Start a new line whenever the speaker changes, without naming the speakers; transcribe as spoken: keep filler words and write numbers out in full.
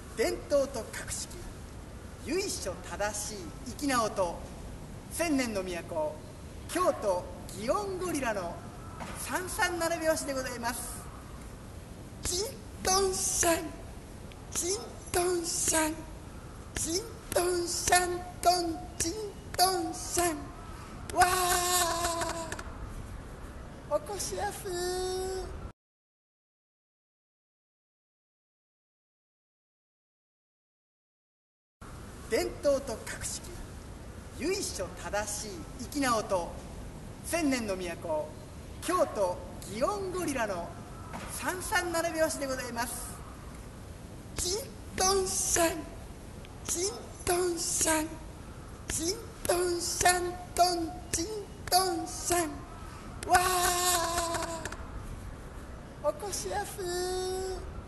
伝統と格式、由緒正しい粋な音、千年の都京都祇園ゴリラの三三七拍子でございます。チントンシャンチントンシャンチントンシャントンチントンシャン、わーおこしやすー。伝統と格式、由緒正しい粋な音、千年の都京都祇園ゴリラの三三七拍子でございます。チントンシャンチントンシャンチントンシャントンチントンシャン、わーおこしやすー。